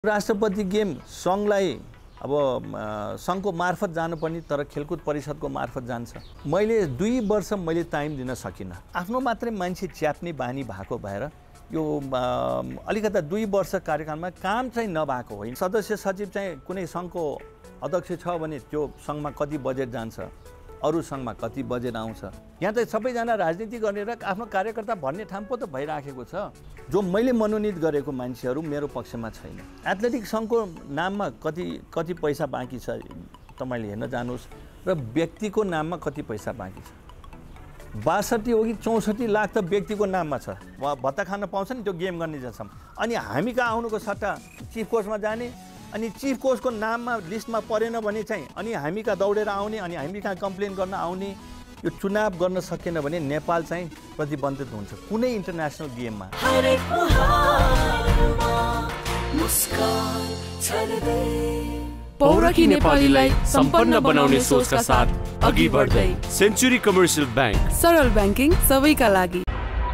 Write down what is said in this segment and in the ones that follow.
राष्ट्रपति गेम सङ्घलाई अब सङ्घको मार्फत जानुपर्ने तर खेलकुद परिषदको मार्फत जान्छ। मैले 2 वर्ष मैले टाइम दिन सकिनँ। आफ्नो मात्रै मान्छे च्याप्ने बानी भएको भएर यो अलिकता 2 वर्ष कार्यकालमा काम चाहिँ नभएको होइन। सदस्य सचिव चाहिँ कुनै सङ्घको अध्यक्ष छ भने त्यो सङ्घमा कति बजेट जान्छ, अरू सङ्घमा कति बजेट आउँछ। यहाँ त सबैजना राजनीति गर्ने र आफ्नो कार्यकर्ता भन्ने ठाउँ पो त भइराखेको छ। जो मैले मनोनित गरेको मान्छेहरू मेरो पक्षमा छैन। एथलेटिक सङ्घको नाममा कति पैसा बाँकी छ तपाईँले हेर्न जानुहोस् र व्यक्तिको नाममा कति पैसा बाँकी छ। 62 हो कि 64 लाख त व्यक्तिको नाममा छ। भत्ता खान पाउँछ नि त्यो गेम गर्ने जसम्म। अनि हामी कहाँ आउनुको सट्टा चिफ कोचमा जाने, अनि चिफ कोचको नाममा लिस्टमा परेन भने चाहिँ अनि हामी कहाँ दौडेर आउने, अनि हामी कहाँ कम्प्लेन गर्न आउने। यो चुनाव गर्न सकेन भने नेपाल चाहिँ प्रतिबन्धित हुन्छ कुनै इन्टरनेसनल गेममा। पौरखी नेपालीलाई सम्पन्न बनाउने सोचका साथ अघि बढ्दै सेन्चुरी कमर्सियल बैंक, सरल ब्याङ्किङ सबैका लागि।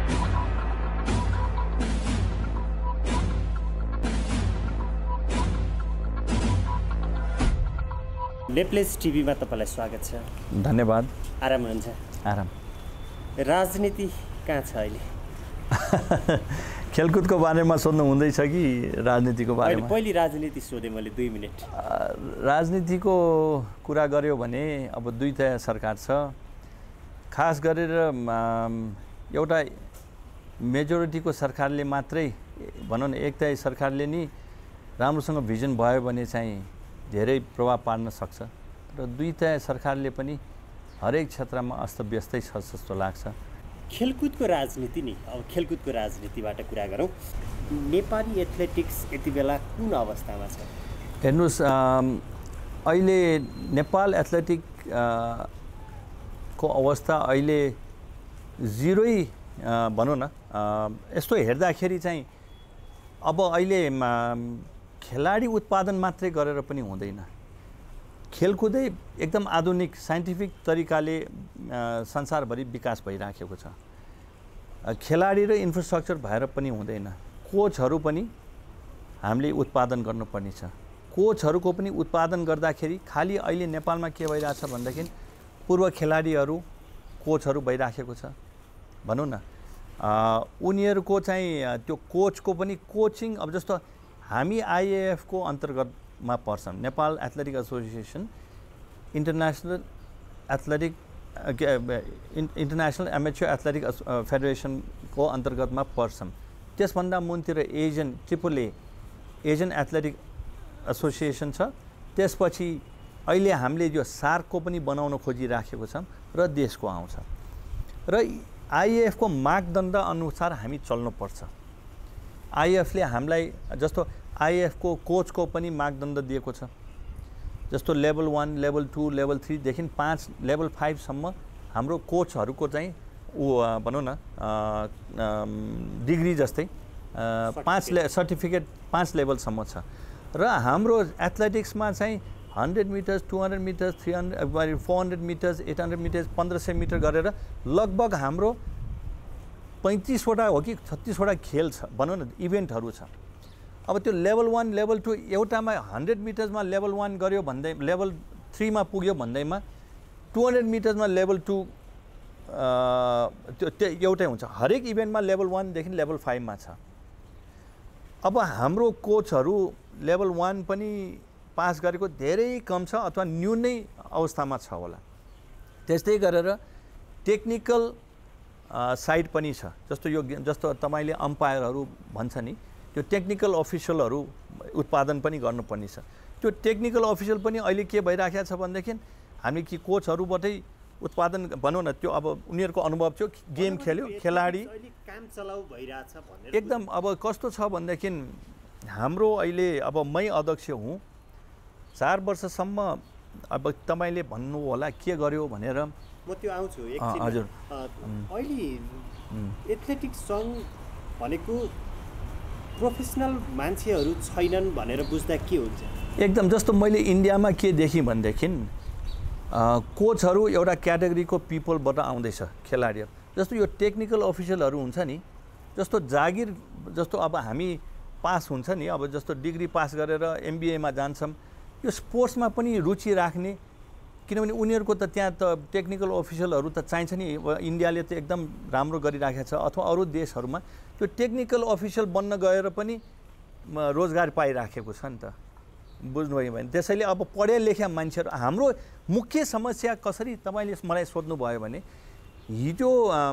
नेप्लेस टिभीमा तपाईँलाई स्वागत छ। धन्यवाद। आराम हुनुहुन्छ? आराम। राजनीति कहाँ छ अहिले? खेलकुदको बारेमा सोध्नु हुँदैछ कि राजनीतिको बारेमा? पहिली राजनीति सोधेँ मैले 2 मिनट। राजनीतिको कुरा गर्यो भने अब दुईटा सरकार छ। खास गरेर एउटा मेजोरिटीको सरकारले मात्रै भनौँ न, एकता सरकारले नि राम्रोसँग भिजन भयो भने चाहिँ धेरै प्रभाव पार्न सक्छ र दुईटा सरकारले पनि हरेक क्षेत्रमा अस्तव्यस्तै छ जस्तो लाग्छ। खेलकुदको राजनीति नि, अब खेलकुदको राजनीतिबाट कुरा गरौँ। नेपाली एथलेटिक्स यति बेला कुन अवस्थामा छ? हेर्नुहोस्, अहिले नेपाल एथलेटिक को अवस्था अहिले जिरै भनौँ न। यस्तो हेर्दाखेरि चाहिँ अब अहिले खेलाडी उत्पादन मात्रै गरेर पनि हुँदैन। खेलकुदै एकदम आधुनिक साइन्टिफिक तरिकाले संसारभरि विकास भइराखेको छ। खेलाडी र इन्फ्रास्ट्रक्चर भएर पनि हुँदैन। कोचहरू पनि हामीले उत्पादन गर्नुपर्ने छ। कोचहरूको पनि उत्पादन गर्दाखेरि खालि अहिले नेपालमा के भइरहेछ भनेदेखि पूर्व खेलाडीहरू कोचहरू भइराखेको छ भनौँ न। उनीहरूको चाहिँ त्यो कोचको पनि कोचिङ, अब जस्तो हामी आइएएफ को अन्तर्गतमा पर्छौँ। Nepal athletic association international amateur athletic फेडरेसनको अन्तर्गतमा पर्छौँ। त्यसभन्दा मुनतिर AAA एजियन एथलेटिक एसोसिएसन छ। त्यसपछि अहिले हामीले यो सार्कको पनि बनाउन खोजिराखेको छौँ र देशको आउँछ र आइएएफ को मापदण्ड अनुसार हामी चल्नुपर्छ। आइएफले हामीलाई जस्तो आइएफ को कोचको पनि मापदण्ड दिएको छ। जस्तो लेभल 1, लेभल 2, लेभल 3 देखि 5, लेभल 5 सम्म हाम्रो कोचहरूको चाहिँ भनौँ न डिग्री जस्तै 5 सर्टिफिकेट 5 लेभलसम्म छ। र हाम्रो एथलेटिक्समा चाहिँ 100 meters, 200 meters, 300, 400 meters, 800 meters, 1500 meter गरेर लगभग हाम्रो 35 वटा हो कि 36 वटा खेल छ भनौँ न, इभेन्टहरू छ। अब त्यो लेभल 1, लेभल 2 एउटामा 100 मिटर्समा लेभल 1 गर्यो भन्दै लेभल 3 मा पुग्यो भन्दैमा 200 मिटर्समा लेभल 2 त्यो एउटै हुन्छ। हरेक इभेन्टमा लेभल 1 देखि लेभल 5 मा छ। अब हाम्रो कोचहरू लेभल 1 पनि पास गरेको धेरै कम छ अथवा न्यूनै अवस्थामा छ होला। त्यस्तै गरेर टेक्निकल साइड पनि छ। जस्तो तपाईँले अम्पायरहरू भन्छ नि, त्यो टेक्निकल अफिसियलहरू उत्पादन पनि गर्नुपर्ने छ। त्यो टेक्निकल अफिसियल पनि अहिले के भइराखेको छ भनेदेखि हामी कि कोचहरूबाटै उत्पादन भनौँ न। त्यो अब उनीहरूको अनुभव थियो, गेम खेल्यो, खेलाडी काम चलाउ भइरहेछ भनेर एकदम। अब कस्तो छ भनेदेखि हाम्रो अहिले अब मै अध्यक्ष हुँ 4 वर्षसम्म। अब तपाईँले भन्नु होला के गर्यो भनेर, म त्यो आउँछु एकछिन। हजुर। अहिले एथलेटिक सङ्घ भनेको प्रोफेसनल मान्छेहरू छैनन् भनेर बुझ्दा के हुन्छ? एकदम जस्तो मैले इन्डियामा के देखेँ भनेदेखि कोचहरू एउटा क्याटेगोरीको पिपलबाट आउँदैछ खेलाडीहरू। जस्तो यो टेक्निकल अफिसियलहरू हुन्छ नि, जस्तो जागिर, जस्तो अब हामी पास हुन्छ नि, अब जस्तो डिग्री पास गरेर MBAमा जान्छौँ, यो स्पोर्ट्समा पनि रुचि राख्ने, किनभने उनीहरूको त त्यहाँ त टेक्निकल अफिसरहरू त चाहिन्छ नि। इन्डियाले त एकदम राम्रो गरिराखेको छ, अथवा अरू देशहरूमा त्यो टेक्निकल अफिसर बन्न गएर पनि रोजगार पाइराखेको छ नि त, बुझ्नुभयो भने। त्यसैले अब पढे लेखेका मान्छेहरू, हाम्रो मुख्य समस्या कसरी तपाईँले मलाई सोध्नुभयो भने, हिजो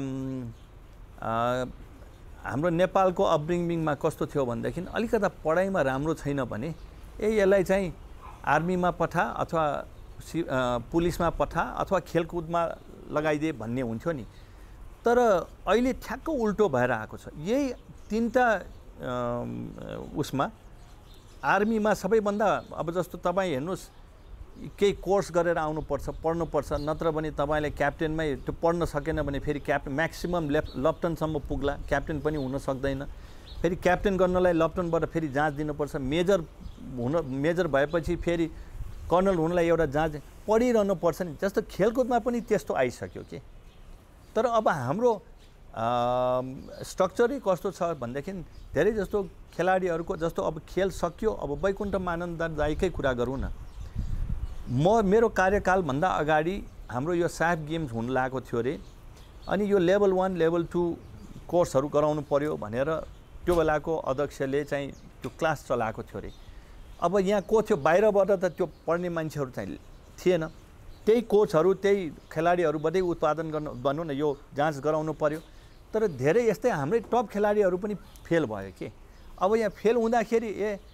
हाम्रो नेपालको अपब्रिङिङमा कस्तो थियो भनेदेखि अलिकता पढाइमा राम्रो छैन भने यसलाई चाहिँ आर्मीमा पठा अथवा पुलिसमा पठा अथवा खेलकुदमा लगाइदिए भन्ने हुन्थ्यो नि। तर अहिले ठ्याक्क उल्टो भएर आएको छ। यही तीनटा उसमा आर्मीमा सबैभन्दा, अब जस्तो तपाईँ हेर्नुहोस्, केही कोर्स गरेर आउनुपर्छ, पढ्नुपर्छ, नत्र भने तपाईँले क्याप्टेनमै त्यो पढ्न सकेन भने फेरि म्याक्सिमम लेफ्टनसम्म पुग्ला, क्याप्टेन पनि हुन सक्दैन। फेरि क्याप्टेन गर्नलाई लेफ्टनबाट फेरि जाँच दिनुपर्छ, मेजर भएपछि फेरि कर्नल हुनलाई एउटा जाँच पढिरहनु पर्छ नि। जस्तो खेलकुदमा पनि त्यस्तो आइसक्यो कि। तर अब हाम्रो स्ट्रक्चरै कस्तो छ भनेदेखि धेरै जस्तो खेलाडीहरूको, जस्तो अब खेल सकियो, अब वैकुण्ठ मानन्द दाइकै कुरा गरौँ न। मेरो कार्यकालभन्दा अगाडि हाम्रो यो साफ गेम्स हुन लागेको थियो अरे, अनि यो लेभल 1 लेभल 2 कोर्सहरू गराउनु पर्यो भनेर त्यो बेलाको अध्यक्षले चाहिँ त्यो क्लास चलाएको थियो अरे। अब यहाँ को थियो, बाहिरबाट त त्यो पढ्ने मान्छेहरू चाहिँ थिएन, त्यही कोचहरू त्यही खेलाडीहरूबाटै उत्पादन गर्न भनौँ न यो जाँच गराउनु पर्यो। तर धेरै यस्तै हाम्रै टप खेलाडीहरू पनि फेल भयो कि। अब यहाँ फेल हुँदाखेरि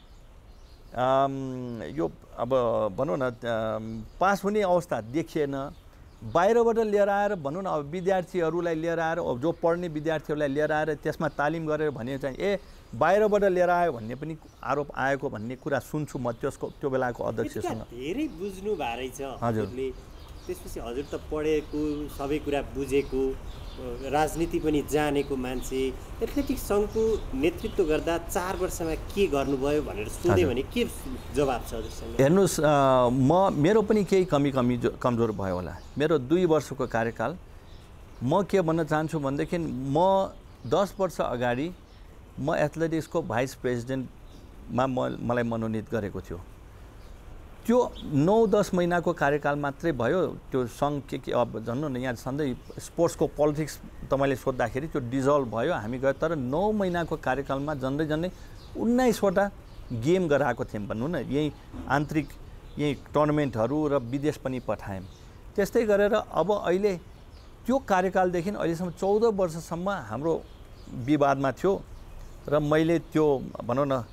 यो अब भनौँ न पास हुने अवस्था देखिएन। बाहिरबाट लिएर आएर भनौँ न अब विद्यार्थीहरूलाई लिएर आएर, जो पढ्ने विद्यार्थीहरूलाई लिएर आएर त्यसमा तालिम गरेर भने चाहिँ बाहिरबाट लिएर आयो भन्ने पनि आरोप आएको भन्ने कुरा सुन्छु म त्यो बेलाको अध्यक्षसँग। धेरै बुझ्नु भए रहेछ हजुरले। त्यसपछि हजुर त पढेको, सबै कुरा बुझेको, राजनीति पनि जानेको मान्छे, एथलेटिक्स सङ्घको नेतृत्व गर्दा 4 वर्षमा के गर्नुभयो भनेर सोधे भने के जवाब छ हजुरसँग? हेर्नुहोस्, मेरो पनि केही कमजोर भयो होला। मेरो 2 वर्षको कार्यकाल, म के भन्न चाहन्छु भनेदेखि म 10 वर्ष अगाडि म एथलेटिक्सको भाइस प्रेसिडेन्टमा मलाई मनोनित गरेको थियो। त्यो 9-10 महिनाको कार्यकाल मात्रै भयो। त्यो सङ्घ के अब भन्नु न, यहाँ सधैँ स्पोर्ट्सको पोलिटिक्स तपाईँले सोद्धाखेरि त्यो डिजल्भ भयो, हामी गयो। तर 9 महिनाको कार्यकालमा झन्डै 19वटा गेम गराएको थियौँ भनौँ न, यही आन्तरिक यही टुर्नामेन्टहरू र विदेश पनि पठायौँ। त्यस्तै गरेर अब अहिले त्यो कार्यकालदेखि अहिलेसम्म 14 वर्षसम्म हाम्रो विवादमा थियो र मैले त्यो भनौँ न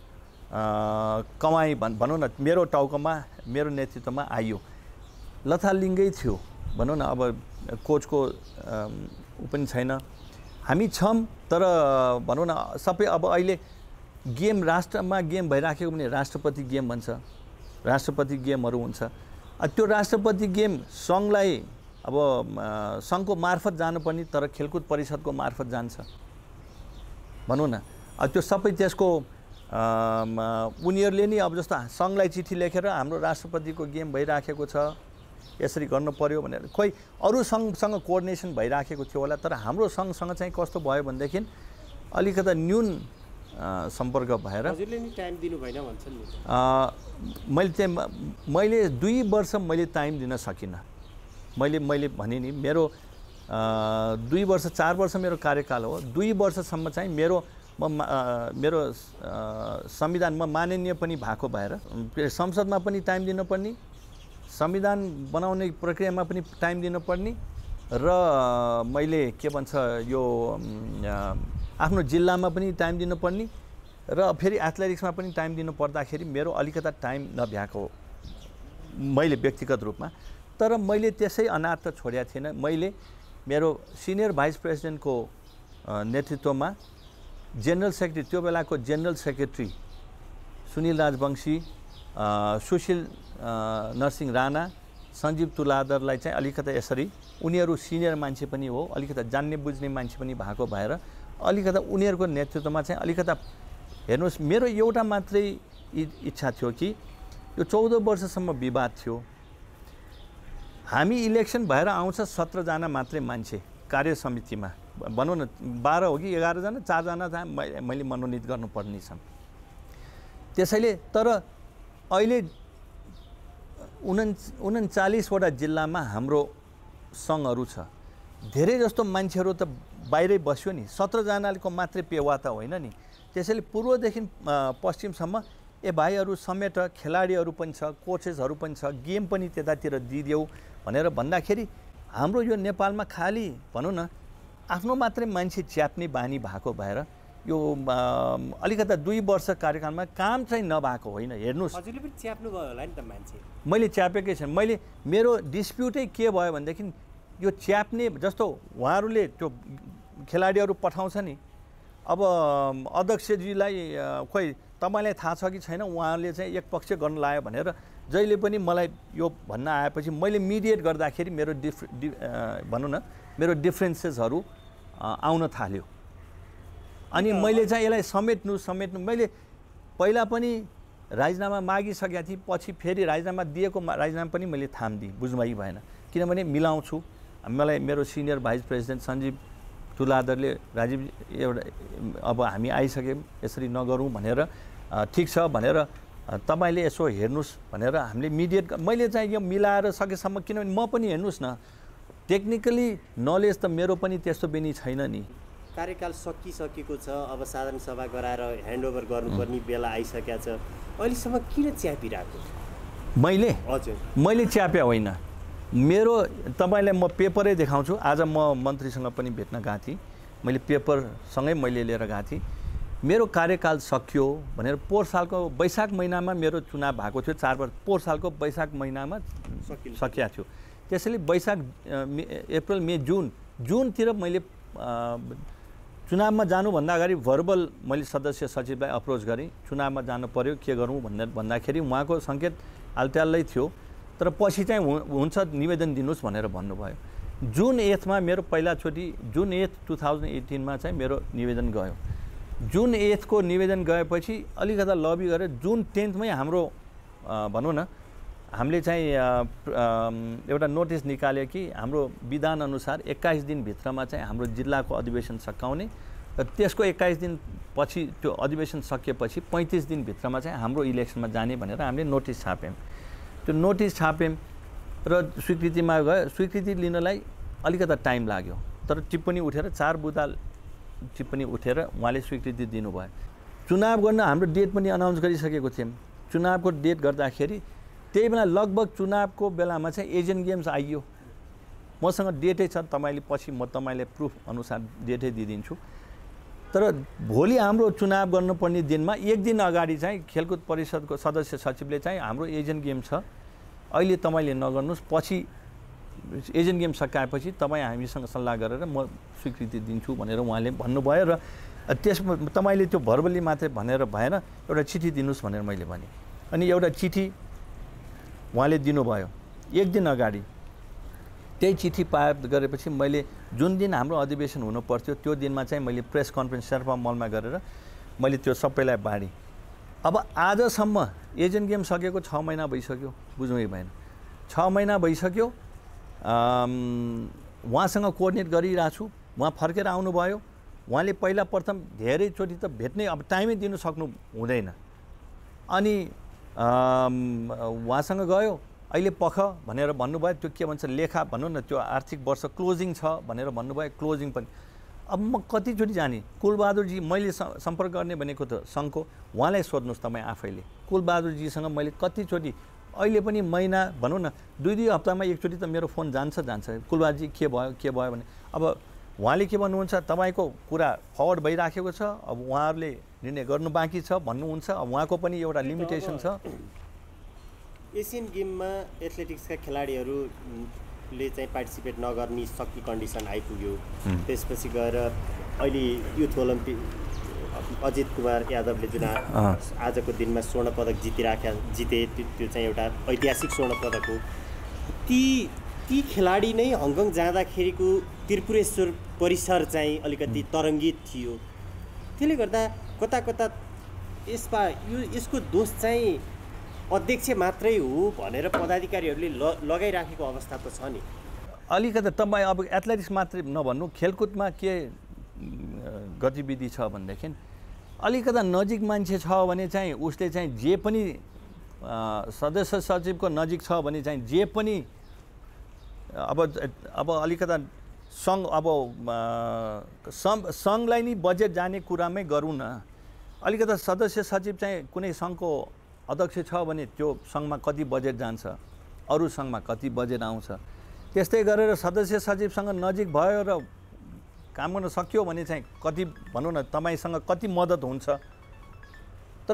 कमाई भनौँ न मेरो टाउकोमा, मेरो नेतृत्वमा आइयो। लथालिङ्गै थियो भनौँ न, अब कोचको ऊ पनि छैन, हामी छौँ। तर भनौँ न सबै अब अहिले गेम राष्ट्रमा गेम भइराखेको भने राष्ट्रपति गेम भन्छ, राष्ट्रपति गेमहरू हुन्छ। त्यो राष्ट्रपति गेम सङ्घलाई अब सङ्घको मार्फत जानुपर्ने, तर खेलकुद परिषदको मार्फत जान्छ भनौँ न। त्यो सबै त्यसको उनीहरूले नि अब जस्तो सङ्घलाई चिठी लेखेर हाम्रो राष्ट्रपतिको गेम भइराखेको छ, यसरी गर्नु पर्यो भनेर खोइ अरू सङ्घसँग कोअर्डिनेसन भइराखेको थियो होला। तर हाम्रो सङ्घसँग चाहिँ कस्तो भयो भनेदेखि अलिकता न्यून सम्पर्क भएर हजुरले नि टाइम दिनु भएन भन्छन् नि। मैले 2 वर्ष मैले टाइम दिन सकिनँ। मैले भने नि मेरो 2 वर्ष 4 वर्ष मेरो कार्यकाल हो। 2 वर्षसम्म चाहिँ मेरो संविधानमा माननीय पनि भएको भएर संसदमा पनि टाइम दिनुपर्ने, संविधान बनाउने प्रक्रियामा पनि टाइम दिनुपर्ने र मैले के भन्छ यो आफ्नो जिल्लामा पनि टाइम दिनुपर्ने र फेरि एथलेटिक्समा पनि टाइम दिनु पर्दाखेरि मेरो अलिकता टाइम नभ्याएको मैले व्यक्तिगत रूपमा। तर मैले त्यसै अनाथ त छोडेको थिएन। मैले मेरो सिनियर भाइस प्रेसिडेन्टको नेतृत्वमा जेनरल सेक्रेटरी, त्यो बेलाको जेनरल सेक्रेटरी सुनिल राजवंशी, सुशील नरसिंह राणा, सञ्जीव तुलादरलाई चाहिँ अलिकता यसरी, उनीहरू सिनियर मान्छे पनि हो, अलिकता जान्ने बुझ्ने मान्छे पनि भएको भएर अलिकता उनीहरूको नेतृत्वमा चाहिँ अलिकता हेर्नुहोस्, मेरो एउटा मात्रै इच्छा थियो कि यो 14 वर्षसम्म विवाद थियो। हामी इलेक्सन भएर आउँछ 17 जना मात्रै मान्छे कार्य समितिमा, भनौँ न 12 हो कि 11 जना, 4 जना मैले मनोनित गर्नुपर्ने छन्। त्यसैले तर अहिले 39वटा जिल्लामा हाम्रो सङ्घहरू छ। धेरै जस्तो मान्छेहरू त बाहिरै बस्यो नि, 17 जनाको मात्रै पेवा त होइन नि। त्यसैले पूर्वदेखि पश्चिमसम्म भाइहरू समेत खेलाडीहरू पनि छ, कोचेसहरू पनि छ, गेम पनि त्यतातिर दिदेऊ भनेर भन्दाखेरि हाम्रो यो नेपालमा खाली भनौँ न आफ्नो मात्रै मान्छे च्याप्ने बानी भएको भएर यो अलिकता 2 वर्ष कार्यकालमा काम चाहिँ नभएको होइन। हेर्नुहोस् हजुरले पनि च्याप्नु भयो होला नि त मान्छे। मैले च्यापेकै छैन। मेरो डिस्प्युटै के भयो भनेदेखि यो च्याप्ने जस्तो उहाँहरूले त्यो खेलाडीहरू पठाउँछ नि, अब अध्यक्षजीलाई खोइ तपाईँलाई थाहा छ कि छैन, उहाँले चाहिँ एकपक्ष गर्न लाग्यो भनेर जहिले पनि मलाई यो भन्न आएपछि मैले मिडिएट गर्दाखेरि मेरो भनौँ न मेरो डिफ्रेन्सेसहरू आउन थाल्यो। अनि मैले चाहिँ यसलाई समेट्नु मैले पहिला पनि राजीनामा मागिसकेका थिएँ, पछि फेरि राजीनामा दिएको राजीनामा पनि मैले थाम्दिएँ, बुझ्नुभयो भएन। किनभने मिलाउँछु, मलाई मेरो सिनियर भाइस प्रेसिडेन्ट सञ्जीव तुलाधरले राजीव एउटा अब हामी आइसक्यौँ यसरी नगरौँ भनेर ठिक छ भनेर तपाईँले यसो हेर्नुहोस् भनेर हामीले मिडिएट मैले चाहिँ यो मिलाएर सकेसम्म, किनभने म पनि हेर्नुहोस् न टेक्निकली नलेज त मेरो पनि त्यस्तो पनि छैन नि। कार्यकाल सकिसकेको छ, अब साधारण सभा गराएर ह्यान्डओभर गर्नुपर्ने बेला आइसकेको छ, अहिलेसम्म किन च्यापिरहेको? मैले च्याप्या होइन। मेरो तपाईँलाई म पेपरै देखाउँछु। आज म मन्त्रीसँग पनि भेट्न गएको थिएँ, मैले पेपरसँगै मैले लिएर गएको थिएँ। मेरो कार्यकाल सकियो भनेर पोहोर सालको वैशाख महिनामा मेरो चुनाव भएको थियो, 4 वर्ष पोहोर सालको वैशाख महिनामा सकिया थियो। त्यसैले वैशाख अप्रिल मे जुनतिर मैले चुनावमा जानुभन्दा अगाडि भर्बल मैले सदस्य सचिवलाई अप्रोच गरेँ, चुनावमा जानु पर्यो के गरौँ भनेर भन्दाखेरि उहाँको सङ्केत आलट्यालै थियो, तर पछि चाहिँ हुन्छ निवेदन दिनुहोस् भनेर भन्नुभयो। जुन 8 मेरो पहिलाचोटि जुन 8 2018 चाहिँ मेरो निवेदन गयो। जुन 8 को निवेदन गएपछि अलिकता लबी गरेर जुन 10 हाम्रो भनौँ न हामीले चाहिँ एउटा नोटिस निकाल्यो कि हाम्रो विधान अनुसार 21 दिनभित्रमा चाहिँ हाम्रो जिल्लाको अधिवेशन सकाउने र त्यसको 21 दिन पछि त्यो अधिवेशन सकिएपछि 35 दिनभित्रमा चाहिँ हाम्रो इलेक्सनमा जाने भनेर हामीले नोटिस छाप्यौँ। त्यो नोटिस छाप्यौँ र स्वीकृतिमा गयो। स्वीकृति लिनलाई अलिकता टाइम लाग्यो, तर टिप्पणी उठेर 4 बुँदा टिप्पणी उठेर उहाँले स्वीकृति दिनुभयो। चुनाव गर्न हाम्रो डेट पनि अनाउन्स गरिसकेको थियौँ। चुनावको डेट गर्दाखेरि त्यही बेला लगभग चुनावको बेलामा चाहिँ एजियन गेम्स आइयो। मसँग डेटै छ, तपाईँले पछि म तपाईँलाई प्रुफ अनुसार डेटै दिइदिन्छु। तर भोलि हाम्रो चुनाव गर्नुपर्ने दिनमा 1 दिन अगाडि चाहिँ खेलकुद परिषदको सदस्य सचिवले चाहिँ हाम्रो एजियन गेम छ, अहिले तपाईँले नगर्नुहोस्, पछि एजियन गेम सकाएपछि तपाईँ हामीसँग सल्लाह गरेर म स्वीकृति दिन्छु भनेर उहाँले भन्नुभयो। र त्यसमा तपाईँले त्यो भर्बली मात्रै भनेर भएन, एउटा चिठी दिनुहोस् भनेर मैले भनेँ। अनि एउटा चिठी उहाँले दिनुभयो 1 दिन अगाडि। त्यही चिठी प्राप्त गरेपछि मैले जुन दिन हाम्रो अधिवेशन हुनु पर्थ्यो त्यो दिनमा चाहिँ मैले प्रेस कन्फरेन्स शेर्पा मलमा गरेर मैले त्यो सबैलाई बाँडेँ। अब आजसम्म एजियन गेम सकेको 6 महिना भइसक्यो, बुझ्नु भएन। 6 महिना भइसक्यो, उहाँसँग कोअर्डिनेट गरिरहेको छु। उहाँ फर्केर आउनुभयो, उहाँले पहिला प्रथम धेरैचोटि त भेट्नै अब टाइमै दिनु सक्नु हुँदैन। अनि उहाँसँग गयो, अहिले पख भनेर भन्नुभयो, त्यो के भन्छ लेखा भनौँ न, त्यो आर्थिक वर्ष क्लोजिङ छ भनेर भन्नुभयो, क्लोजिङ पनि। अब म कतिचोटि जाने? कुलबहादुरजी मैले सम्पर्क गर्ने भनेको त सङ्घको, उहाँलाई सोध्नुहोस् तपाईँ आफैले। कुलबहादुरजीसँग मैले कतिचोटि अहिले पनि महिना भनौँ न 2-2 हप्तामा एकचोटि त मेरो फोन जान्छ। कुलबहादुरजी के भयो भने अब उहाँले के भन्नुहुन्छ, तपाईँको कुरा फरवर्ड भइराखेको छ, अब उहाँहरूले निर्णय गर्नु बाँकी छ भन्नुहुन्छ। अब उहाँको पनि एउटा लिमिटेसन छ। एसियन गेममा एथलेटिक्सका खेलाडीहरूले चाहिँ पार्टिसिपेट नगर्ने सक्ने कन्डिसन आइपुग्यो। त्यसपछि गएर अहिले युथ ओलम्पिक अजित कुमार यादवले जुन आजको दिनमा स्वर्ण पदक जिते, त्यो चाहिँ एउटा ऐतिहासिक स्वर्ण पदक हो। ती खेलाडी नै हङकङ जाँदाखेरिको त्रिपुरेश्वर परिसर चाहिँ अलिकति तरङ्गित थियो। त्यसले गर्दा कता यसको दोष चाहिँ अध्यक्ष मात्रै हो भनेर पदाधिकारीहरूले लगाइराखेको अवस्था त छ नि। अलिकति तपाईँ अब एथलेटिक्स मात्रै नभन्नु, खेलकुदमा के गतिविधि छ भनेदेखि अलिकता नजिक मान्छे छ भने चाहिँ उसले चाहिँ जे पनि सदस्य सचिवको नजिक छ भने चाहिँ जे पनि अब अलिकता सङ्घ अब सङ्घलाई नि बजेट जाने कुरामै गरौँ न। अलिकता सदस्य सचिव चाहिँ कुनै सङ्घको अध्यक्ष छ भने त्यो सङ्घमा कति बजेट जान्छ, अरू सङ्घमा कति बजेट आउँछ, त्यस्तै गरेर सदस्य सचिवसँग नजिक भयो र काम गर्न सक्यो भने चाहिँ कति भनौँ न तपाईँसँग कति मद्दत हुन्छ। तर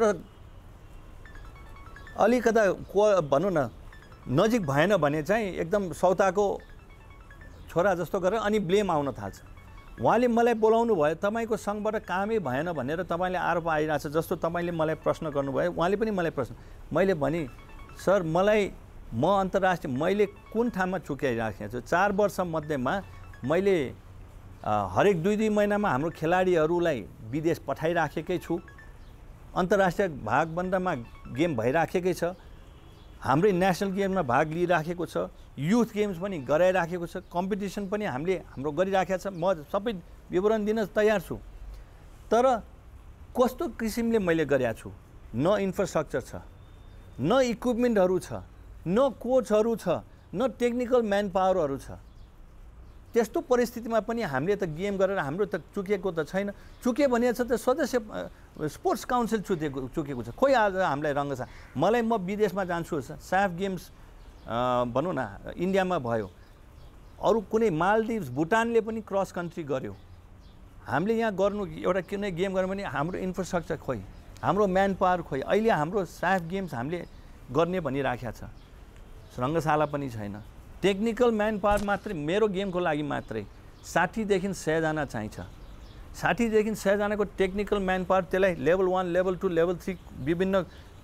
अलिकता भनौँ न नजिक भएन भने चाहिँ एकदम सौताको छोरा जस्तो गरेर अनि ब्लेम आउन थाल्छ। उहाँले मलाई बोलाउनु भयो, तपाईँको सङ्घबाट कामै भएन भनेर तपाईँले आरोप आइरहेछ। जस्तो तपाईँले मलाई प्रश्न गर्नुभयो, उहाँले पनि मलाई प्रश्न, मैले भने सर म अन्तर्राष्ट्रिय मैले कुन ठाउँमा चुक्याइराखेको छु। 4 वर्ष मध्येमा मैले हरेक 2-2 महिनामा हाम्रो खेलाडीहरूलाई विदेश पठाइराखेकै छु। अन्तर्राष्ट्रिय भागबन्दामा गेम भइराखेकै छ। हाम्रै नेसनल गेममा भाग लिइराखेको छ। युथ गेम्स पनि गराइराखेको छ। कम्पिटिसन पनि हाम्रो गरिराखेको छ। म सबै विवरण दिन तयार छु। तर कस्तो किसिमले मैले गरेको छु, न इन्फ्रास्ट्रक्चर छ, न इक्विपमेन्टहरू छ, न कोचहरू छ, न टेक्निकल म्यान पावरहरू छ। त्यस्तो परिस्थितिमा पनि हामीले त गेम गरेर हाम्रो त चुकेको त छैन। चुके भने छ त सदस्य स्पोर्ट्स काउन्सिल चुकेको छ। खोइ आज हामीलाई रङ्गसा मलाई म विदेशमा जान्छु, साफ गेम्स भनौँ न इन्डियामा भयो, अरू कुनै मालदिभ्स भुटानले पनि क्रस कन्ट्री गर्यो। हामीले यहाँ गर्नु एउटा कुनै गेम गर्यो भने हाम्रो इन्फ्रास्ट्रक्चर खोइ, हाम्रो म्यान पावर खोइ। अहिले हाम्रो साफ गेम्स हामीले गर्ने भनिराखेको छ, रङ्गशाला पनि छैन। टेक्निकल म्यान पावर मात्रै मेरो गेमको लागि मात्रै 60 देखि 100 जना चाहिन्छ। 60 देखि 100 जनाको टेक्निकल म्यान पावर, त्यसलाई लेभल 1, लेभल 2, लेभल 3 विभिन्न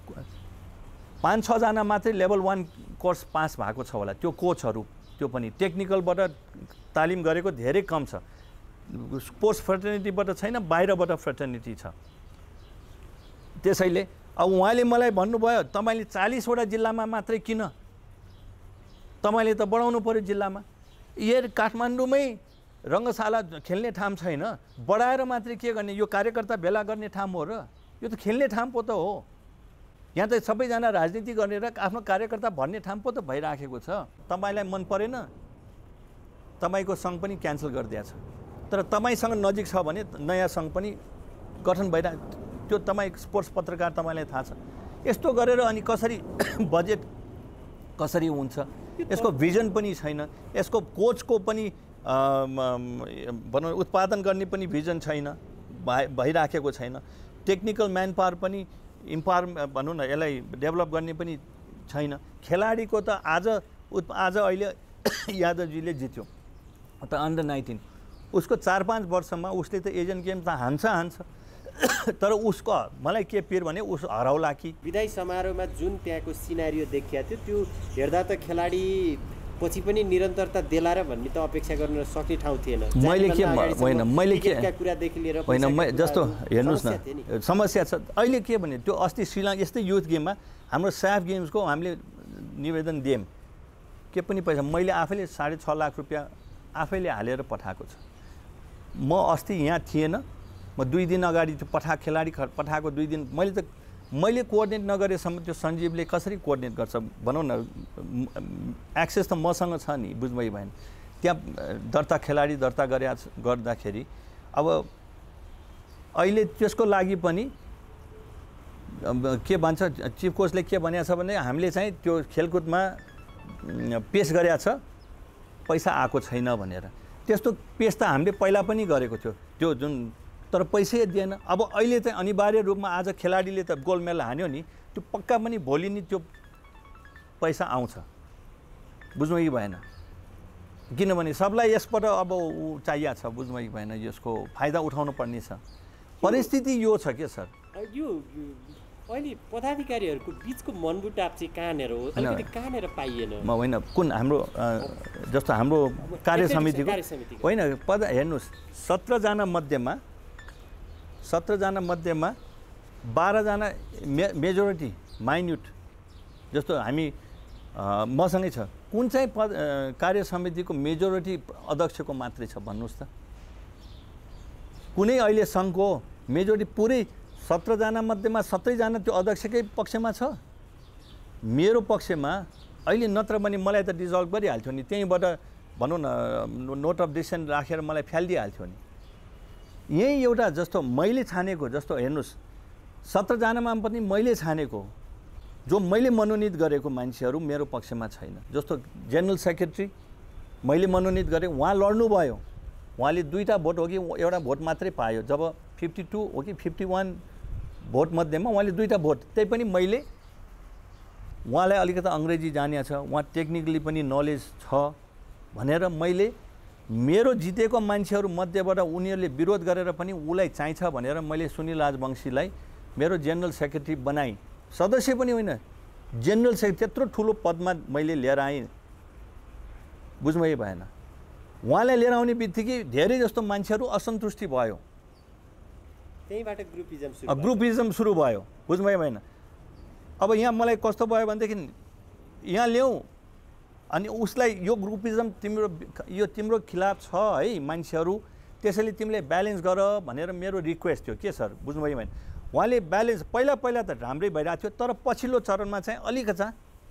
5-6 जना मात्रै लेभल 1 कोर्स पास भएको छ होला। त्यो कोचहरू त्यो पनि टेक्निकलबाट तालिम गरेको धेरै कम छ। स्पोर्ट्स फ्रेटर्निटीबाट छैन, बाहिरबाट फ्रेटर्निटी छ। त्यसैले अब उहाँले मलाई भन्नुभयो तपाईँले 40 वटा जिल्लामा मात्रै किन, तपाईँले त बढाउनु पर्यो जिल्लामा। काठमाडौँमै रङ्गशाला खेल्ने ठाउँ छैन, बढाएर मात्रै के गर्ने? यो कार्यकर्ता भेला गर्ने ठाउँ हो र? यो त खेल्ने ठाउँ पो त हो। यहाँ त सबैजना राजनीति गरेर आफ्नो कार्यकर्ता भर्ने ठाउँ पो त भइराखेको छ। तपाईँलाई मन परेन, तपाईँको सङ्घ पनि क्यान्सल गरिदिएको छ। तर तपाईँसँग नजिक छ भने नयाँ सङ्घ पनि गठन भइरहेको, त्यो तपाईँ स्पोर्ट्स पत्रकार तपाईँलाई थाहा छ। यस्तो गरेर अनि कसरी बजेट कसरी हुन्छ, यसको भिजन पनि छैन, यसको कोचको पनि भनौँ उत्पादन गर्ने पनि भिजन छैन, भइराखेको छैन। टेक्निकल म्यान पावर पनि भनौँ न यसलाई डेभलप गर्ने पनि छैन। खेलाडीको त आज अहिले यादवजीले जित्यो त अन्डर-19, उसको 4-5 वर्षमा उसले त एजियन गेम त हान्छ। तर उसको मलाई के पिर भने उस हराउला कि। विदाई समारोहमा जुन त्यहाँको सिनारियो देखिया थियो त्यो हेर्दा त खेलाडी पछि पनि निरन्तरता देला र भन्ने त अपेक्षा गर्न सक्ने ठाउँ थिएन। जस्तो हेर्नुहोस् न समस्या छ अहिले के भने त्यो अस्ति श्रीलङ्का यस्तै युथ गेममा हाम्रो साफ गेम्सको हामीले निवेदन दियौँ, के पनि पैसा मैले आफैले 6.5 लाख रुपियाँ आफैले हालेर पठाएको छु। म अस्ति यहाँ थिएन, म 2 दिन अगाडि त्यो खेलाडी पठाएको 2 दिन मैले कोअर्डिनेट नगरेसम्म त्यो सञ्जीवले कसरी कोअर्डिनेट गर्छ भनौँ न। एक्सेस त मसँग छ नि, बुझ्दै भएन। त्यहाँ खेलाडी दर्ता गर्दाखेरि अब अहिले त्यसको लागि पनि के भन्छ चिफ कोचले के भनेको छ भने हामीले चाहिँ त्यो खेलकुदमा पेस गरेको छ, पैसा आएको छैन भनेर। त्यस्तो पेस त हामीले पहिला पनि गरेको थियो त्यो जुन, तर पैसै दिएन। अब अहिले चाहिँ अनिवार्य रूपमा आज खेलाडीले त गोल्ड मेडल हान्यो नि, त्यो पक्का पनि भोलि नि त्यो पैसा आउँछ, बुझ्नु कि भएन? किनभने सबलाई यसबाट अब चाहिएको छ, बुझ्नु कि भएन? यसको फाइदा उठाउनु पर्ने छ। परिस्थिति यो छ के सर, यो अहिले पदाधिकारीहरूको बिचको मनमुटाव चाहिँ कहाँनिर हो, कहाँनिर पाइएन? म होइन कुन हाम्रो जस्तो हाम्रो कार्य समितिको होइन हेर्नुहोस् 17 जना मध्येमा 12 जना मेजोरिटी माइन्युट जस्तो हामी मसँगै छ। कुन चाहिँ कार्य समितिको मेजोरिटी अध्यक्षको मात्रै छ भन्नुहोस् त? कुनै अहिले सङ्घको मेजोरिटी पुरै 17 जना मध्येमा 17 जना त्यो अध्यक्षकै पक्षमा छ। मेरो पक्षमा अहिले नत्र भने मलाई त डिजल्भ गरिहाल्थ्यो नि, त्यहीँबाट भनौँ न नोट अफ डिसिसन राखेर मलाई फ्यालिदिइहाल्थ्यो नि। यही एउटा जस्तो मैले छानेको, जस्तो हेर्नुहोस् 17 जनामा पनि मैले छानेको, जो मैले मनोनित गरेको मान्छेहरू मेरो पक्षमा छैन। जस्तो जेनरल सेक्रेटरी मैले मनोनित गरेँ, उहाँ लड्नुभयो, उहाँले 2टा भोट हो कि एउटा भोट मात्रै पायो, जब 52 हो कि 51 भोट मध्येमा उहाँले 2टा भोट, त्यही पनि मैले उहाँलाई अलिकति अङ्ग्रेजी जानिया छ, उहाँ टेक्निकली पनि नलेज छ भनेर मैले मेरो जितेको मान्छेहरू मध्येबाट उनीहरूले विरोध गरेर पनि उसलाई चाहिन्छ भनेर मैले सुनिल राजवंशीलाई मेरो जेनरल सेक्रेटरी बनाएँ। सदस्य पनि होइन, जेनरल सेक्रेटरी त्यत्रो ठुलो पदमा मैले लिएर आएँ, बुझ्नुभयो भएन। उहाँलाई लिएर आउने बित्तिकै धेरै जस्तो मान्छेहरू असन्तुष्टि भयो, त्यहीबाट ग्रुपिजम सुरु भयो, बुझ्नुभयो भएन। अब यहाँ मलाई कस्तो भयो भनेदेखि यहाँ ल्याउँ अनि उसलाई यो ग्रुपिजम तिम्रो खिलाफ छ है मान्छेहरू, त्यसैले तिमीले ब्यालेन्स गर भनेर मेरो रिक्वेस्ट थियो के सर, बुझ्नुभयो भएन। उहाँले ब्यालेन्स पहिला त राम्रै भइरहेको थियो, तर पछिल्लो चरणमा चाहिँ अलिकता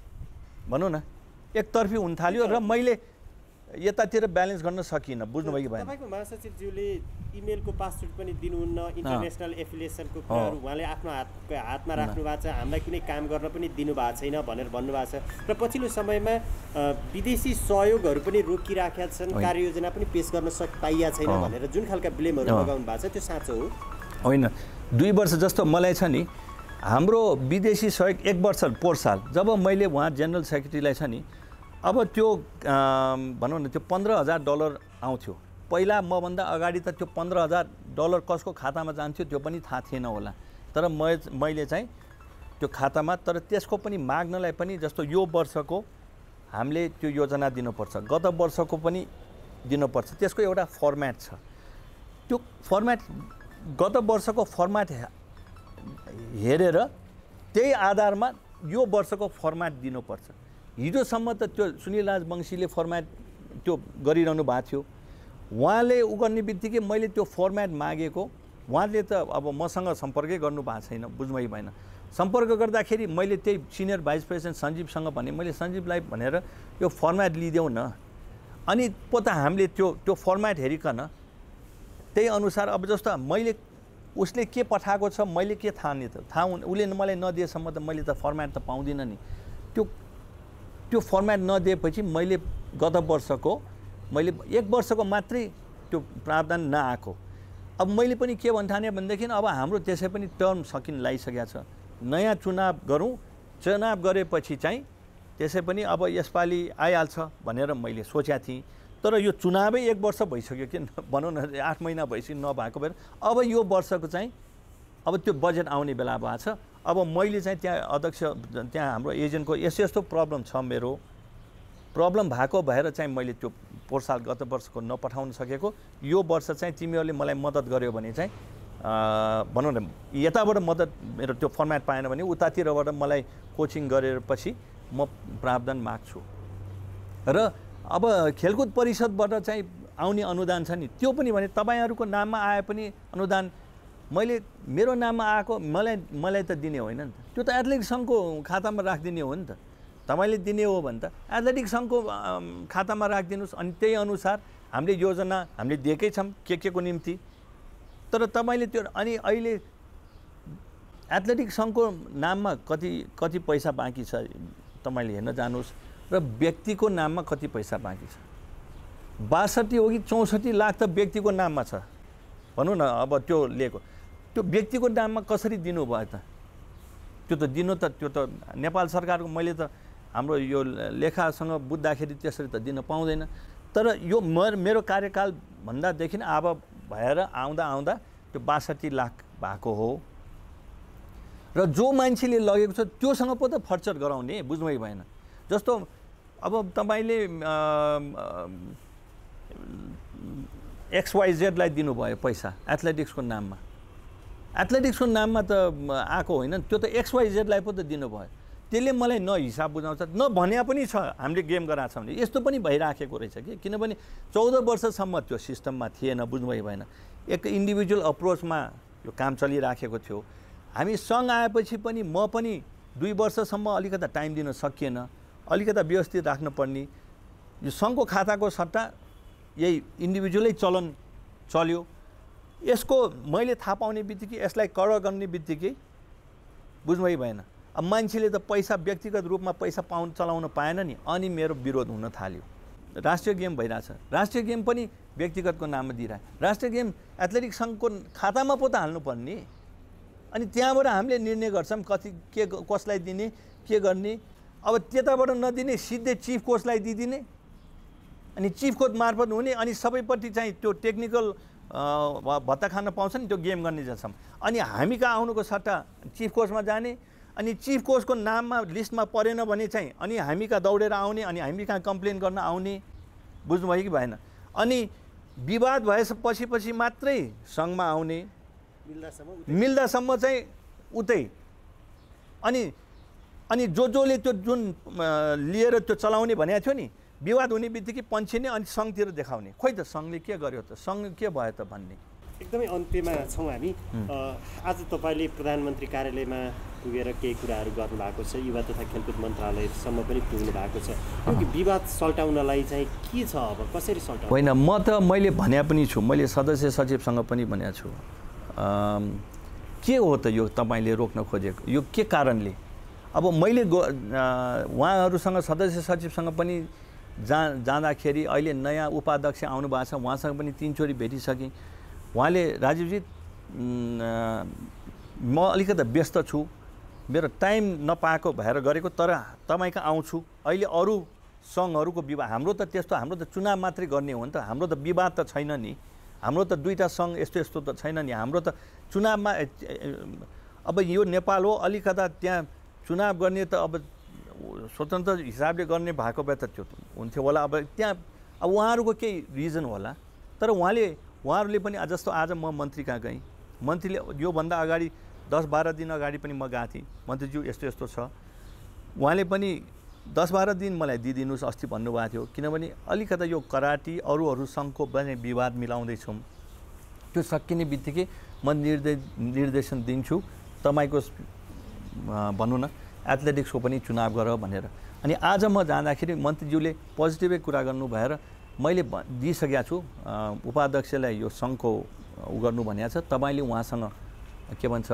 भनौँ न एकतर्फी हुन थाल्यो र मैले यतातिर ब्यालेन्स गर्न सकिनँ, बुझ्नुभयो कि भएन। तपाईँको महासचिवज्यूले इमेलको पासवर्ड पनि दिनुहुन्न, इन्टरनेसनल एफिलिएसनको कुराहरू उहाँले आफ्नो हातमा राख्नु भएको छ, हामीलाई कुनै काम गर्न पनि दिनुभएको छैन भनेर भन्नुभएको छ र पछिल्लो समयमा विदेशी सहयोगहरू पनि रोकिराखेका छन्, कार्ययोजना पनि पेश गर्न पाइया छैन भनेर जुन खालका ब्लेमहरू लगाउनु भएको छ त्यो साँचो हो? होइन, 2 वर्ष जस्तो मलाई छ नि हाम्रो विदेशी सहयोग 1 वर्ष पोहोर साल जब मैले उहाँ जेनरल सेक्रेटरीलाई छ नि, अब त्यो भनौँ न त्यो $15,000 आउँथ्यो। पहिला मभन्दा अगाडि त त्यो $15,000 कसको खातामा जान्थ्यो त्यो पनि थाहा थिएन होला, तर मैले चाहिँ त्यो खातामा, तर त्यसको पनि माग्नलाई पनि जस्तो यो वर्षको हामीले त्यो योजना दिनुपर्छ, गत वर्षको पनि दिनुपर्छ, त्यसको एउटा फर्म्याट छ। त्यो फर्म्याट गत वर्षको फर्म्याट हेरेर त्यही आधारमा यो वर्षको फर्म्याट दिनुपर्छ। हिजोसम्म त त्यो सुनिल राजवंशीले फर्म्याट त्यो गरिरहनु भएको थियो, उहाँले उ गर्ने बित्तिकै मैले त्यो फर्म्याट मागेको, उहाँले त अब मसँग सम्पर्कै गर्नु भएको छैन, बुझ्नुभयो भएन। सम्पर्क गर्दाखेरि मैले त्यही सिनियर भाइस प्रेसिडेन्ट सञ्जीवसँग भने, मैले सञ्जीवलाई भनेर यो फर्म्याट लिइदेऊ न, अनि पो त हामीले त्यो फर्म्याट हेरिकन त्यही अनुसार अब जस्तो मैले उसले के पठाएको छ मैले के थाहा उसले मलाई नदिएसम्म त मैले त फर्म्याट त पाउँदिनँ नि। त्यो फर्म्याट नदिएपछि मैले गत वर्षको मैले 1 वर्षको मात्रै त्यो प्रावधान नआएको। अब मैले पनि के भन्ठाने भनेदेखि अब हाम्रो त्यसै पनि टर्म सकिन लागिसकेको छ, नयाँ चुनाव गरौँ, चुनाव गरेपछि चाहिँ त्यसै पनि अब यसपालि आइहाल्छ भनेर मैले सोचेको थिएँ। तर यो चुनावै 1 वर्ष भइसक्यो कि भनौँ न 8 महिना भइसक्यो नभएको भएर अब यो वर्षको चाहिँ अब त्यो बजेट आउने बेला भएको छ। अब मैले चाहिँ त्यहाँ अध्यक्ष त्यहाँ हाम्रो एजेन्टको यस्तो प्रब्लम छ, मेरो प्रब्लम भएको भएर चाहिँ मैले त्यो पोहोर साल गत वर्षको नपठाउन सकेको। यो वर्ष चाहिँ तिमीहरूले मलाई मद्दत गर्यो भने चाहिँ भनौँ न यताबाट मद्दत मेरो त्यो फर्म्याट पाएन भने उतातिरबाट मलाई कोचिङ गरेर पछि म प्रावधान माग्छु। र अब खेलकुद परिषदबाट चाहिँ आउने अनुदान छ नि, त्यो पनि भने तपाईँहरूको नाममा आए पनि अनुदान मैले मेरो नाममा आएको मलाई त दिने होइन नि त, त्यो त एथलेटिक सङ्घको खातामा राखिदिने हो नि त। तपाईँले दिने हो भने त एथलेटिक सङ्घको खातामा राखिदिनुहोस्, अनि त्यही अनुसार हामीले योजना हामीले दिएकै छौँ के को निम्ति। तर तपाईँले त्यो अनि अहिले एथलेटिक सङ्घको नाममा कति पैसा बाँकी छ तपाईँले हेर्न जानुहोस्, र व्यक्तिको नाममा कति पैसा बाँकी छ। 62 हो कि 64 लाख त व्यक्तिको नाममा छ भनौँ न। अब त्यो लिएको त्यो व्यक्तिको नाममा कसरी दिनुभयो त? त्यो त दिनु त त्यो त नेपाल सरकारको मैले त हाम्रो यो लेखासँग बुझ्दाखेरि त्यसरी त दिन पाउँदैन। तर यो मेरो कार्यकाल भन्दादेखि अब भएर आउँदा त्यो 62 लाख भएको हो। र जो मान्छेले लगेको छ त्योसँग पो त फर्चर गराउने, बुझ्नुभयो भएन। जस्तो अब तपाईँले XYZ लाई दिनुभयो पैसा एथलेटिक्सको नाममा, एथलेटिक्सको नाममा त आएको होइन, त्यो त XYZ लाई पो त दिनुभयो। त्यसले मलाई न हिसाब बुझाउँछ न भन्या पनि छ हामीले गेम गराएको छ भने। यस्तो पनि भइराखेको रहेछ कि, किनभने 14 वर्षसम्म त्यो सिस्टममा थिएन, बुझ्नुभयो भएन। एक इन्डिभिजुअल अप्रोचमा यो काम चलिराखेको थियो। हामी सङ्घ आएपछि पनि म पनि 2 वर्षसम्म अलिकता टाइम दिन सकिएन, अलिकता व्यवस्थित राख्नुपर्ने यो सङ्घको खाताको सट्टा यही इन्डिभिजुअलै चलन चल्यो। यसको मैले थाहा पाउने बित्तिकै यसलाई कडा गर्ने बित्तिकै बुझ्नुभयो भएन। अब मान्छेले त पैसा व्यक्तिगत रूपमा पैसा चलाउन पाएन नि, अनि मेरो विरोध हुन थाल्यो। राष्ट्रिय गेम भइरहेछ, राष्ट्रिय गेम पनि व्यक्तिगतको नाममा दिइरहे, राष्ट्रिय गेम एथलेटिक सङ्घको खातामा पो त हाल्नुपर्ने। अनि त्यहाँबाट हामीले निर्णय गर्छौँ कति के कसलाई दिने के गर्ने। अब त्यताबाट नदिने सिधै चिफ कोचलाई दिइदिने, अनि चिफ कोच मार्फत हुने, अनि सबैपट्टि चाहिँ त्यो टेक्निकल भत्ता खान पाउँछ नि, त्यो गेम गर्ने जन्छौँ। अनि हामी कहाँ आउनुको सट्टा चिफ कोचमा जाने, अनि चिफ कोचको नाममा लिस्टमा परेन भने चाहिँ अनि हामी कहाँ दौडेर आउने, अनि हामी कहाँ कम्प्लेन गर्न आउने। बुझ्नुभयो कि भएन? अनि विवाद भएपछि मात्रै सङ्घमा आउने, मिल्दासम्म चाहिँ उतै। अनि जसले त्यो जुन लिएर त्यो चलाउने भनेको थियो नि, विवाद हुने बित्तिकै पन्छिने, अनि सङ्घतिर देखाउने। खोइ त सङ्घले के गर्यो त, सङ्घ के भयो त भन्ने। एकदमै अन्त्यमा छौँ हामी। आज तपाईँले प्रधानमन्त्री कार्यालयमा पुगेर केही कुराहरू गर्नुभएको छ, युवा तथा खेलकुद मन्त्रालयसम्म पनि पुग्नु भएको छ। यो विवाद सल्टाउनलाई चाहिँ के छ, अब कसरी सल्टाउनु? होइन, मैले भने पनि छु, मैले सदस्य सचिवसँग पनि भनेको छु। के हो त यो तपाईँले रोक्न खोजेको, यो के कारणले? अब मैले उहाँहरूसँग सदस्य सचिवसँग पनि जाँदाखेरि अहिले नयाँ उपाध्यक्ष आउनु भएको छ, उहाँसँग पनि 3 चोटि भेटिसकेँ। उहाँले राजीवजी म अलिकति व्यस्त छु, मेरो टाइम नपाएको भएर गरेको, तर तपाईँको आउँछु। अहिले अरू सङ्घहरूको विवाद, हाम्रो त त्यस्तो, हाम्रो त चुनाव मात्रै गर्ने हो नि त, हाम्रो त विवाद त छैन नि, हाम्रो त 2टा सङ्घ यस्तो त छैन नि, हाम्रो त चुनावमा अब यो नेपाल हो, अलिकता त्यहाँ चुनाव गर्ने त अब स्वतन्त्र हिसाबले गर्ने भएको भए त त्यो हुन्थ्यो होला। अब त्यहाँ अब उहाँहरूको केही रिजन होला, तर उहाँहरूले पनि जस्तो आज म मन्त्री कहाँ गएँ, मन्त्रीले योभन्दा अगाडि 10-12 दिन अगाडि पनि म गएको थिएँ, मन्त्रीज्यू यस्तो छ, उहाँले पनि 10-12 दिन मलाई दिइदिनुहोस् अस्ति भन्नुभएको थियो। किनभने अलिकता यो कराटी अरू सङ्घको पनि विवाद मिलाउँदैछौँ, त्यो सकिने बित्तिकै म निर्देशन दिन्छु तपाईँको भनौँ न एथलेटिक्सको पनि चुनाव गर भनेर। अनि आज म जाँदाखेरि मन्त्रीज्यूले पोजिटिभै कुरा गर्नु भएर मैले दिइसकेको छु उपाध्यक्षलाई यो सङ्घको गर्नु भनेको छ। तपाईँले उहाँसँग के भन्छ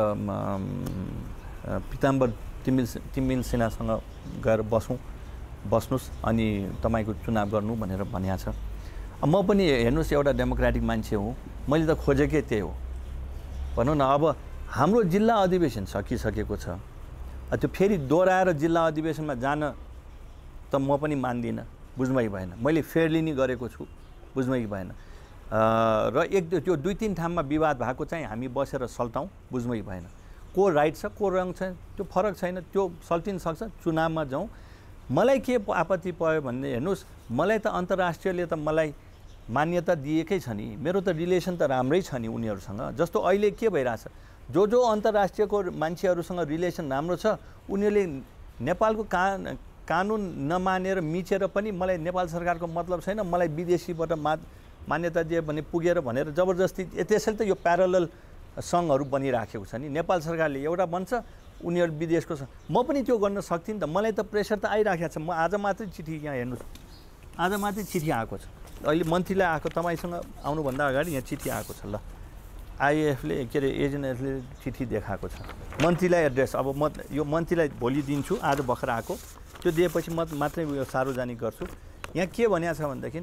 पिताम्बर तिमिल सेनासँग गएर बस्नुहोस् अनि तपाईँको चुनाव गर्नु भनेर भनेको छ। म पनि हेर्नुहोस् एउटा डेमोक्रेटिक मान्छे हुँ, मैले त खोजेकै त्यही हो भनौँ न। अब हाम्रो जिल्ला अधिवेशन सकिसकेको छ, त्यो फेरि दोहोऱ्याएर जिल्ला अधिवेशनमा जान त म पनि मान्दिनँ, बुझ्नुभयो भएन? मैले फेयरली नै गरेको छु, बुझ्नुभयो भएन? र त्यो 2-3 ठाउँमा विवाद भएको चाहिँ हामी बसेर सल्टाउँ, बुझ्नुभयो भएन? को राइट छ को रङ छ त्यो फरक छैन, त्यो सल्टिन सक्छ, चुनावमा जाउँ। मलाई के आपत्ति पर्यो भन्ने हेर्नुहोस्, मलाई त अन्तर्राष्ट्रियले त मलाई मान्यता दिएकै छ नि, मेरो त रिलेसन त राम्रै छ नि उनीहरूसँग। जस्तो अहिले के भइरहेछ, जो अन्तर्राष्ट्रियको मान्छेहरूसँग रिलेसन राम्रो छ उनीहरूले नेपालको कानुन नमानेर मिचेर पनि मलाई नेपाल सरकारको मतलब छैन, मलाई विदेशीबाट मान्यता दिए भने पुगेर भनेर जबरजस्ती, त्यसैले त यो प्यारलल सङ्घहरू बनिराखेको छ नि। नेपाल सरकारले एउटा भन्छ, उनीहरू विदेशको छ। म पनि त्यो गर्न सक्थेँ नि त, मलाई त प्रेसर त आइराखेको छ। म आज मात्रै चिठी यहाँ हेर्नुहोस्, आज मात्रै चिठी आएको छ, अहिले मन्त्रीलाई आएको, तपाईँसँग आउनुभन्दा अगाडि यहाँ चिठी आएको छ। ल आइएफले के अरे एजेन्टले चिठी देखाएको छ मन्त्रीलाई एड्रेस। अब म यो मन्त्रीलाई भोलि दिन्छु, आज भर्खर आएको, त्यो दिएपछि म मात्रै यो सार्वजनिक गर्छु। यहाँ के भनेको छ भनेदेखि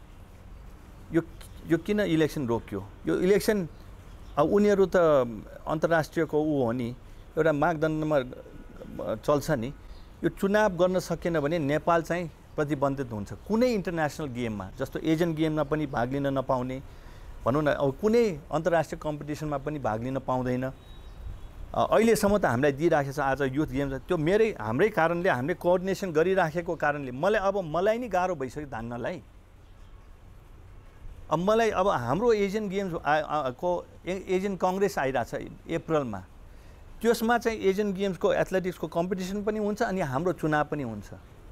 यो किन इलेक्सन रोक्यो, यो इलेक्सन अब उनीहरू त अन्तर्राष्ट्रियको हो नि, एउटा मापदण्डमा चल्छ नि। यो चुनाव गर्न सकेन भने नेपाल चाहिँ प्रतिबन्धित हुन्छ कुनै इन्टरनेसनल गेममा, जस्तो एजियन गेममा पनि भाग लिन नपाउने भनौँ न, अब कुनै अन्तर्राष्ट्रिय कम्पिटिसनमा पनि भाग लिन पाउँदैन। अहिलेसम्म त हामीलाई दिइराखेको छ, आज युथ गेम त्यो हाम्रै कारणले, हामीले कोअर्डिनेसन गरिराखेको कारणले मलाई नै गाह्रो भइसक्यो धान्नलाई। अब मलाई अब हाम्रो एजियन गेम्स को एजियन कङ्ग्रेस आइरहेछ अप्रिलमा, त्यसमा चाहिँ एजियन गेम्सको एथलेटिक्सको कम्पिटिसन पनि हुन्छ अनि हाम्रो चुनाव पनि हुन्छ,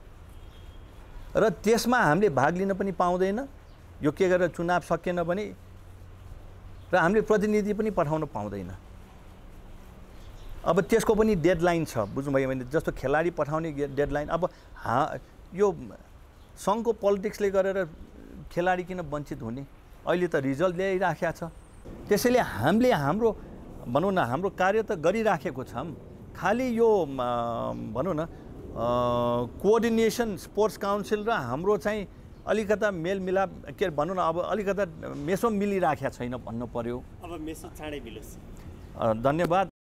र त्यसमा हामीले भाग लिन पनि पाउँदैन। यो के गरेर चुनाव सकेन भने र हामीले प्रतिनिधि पनि पठाउन पाउँदैन। अब त्यसको पनि डेडलाइन छ, बुझ्नुभयो भने जस्तो खेलाडी पठाउने डेडलाइन। अब यो सङ्घको पोलिटिक्सले गरेर खेलाडी किन वञ्चित हुने? अहिले त रिजल्ट ल्याइराखेको छ। त्यसैले हामीले हाम्रो भनौँ न हाम्रो कार्य त गरिराखेको छौँ, खालि यो भनौँ न कोअर्डिनेसन स्पोर्ट्स काउन्सिल र हाम्रो चाहिँ अलिकता मेलमिलाप के भनौँ न अब अलिकता मेसो मिलिराखेको छैन भन्नु पर्यो। अब मेसो चाँडै मिलोस्। धन्यवाद।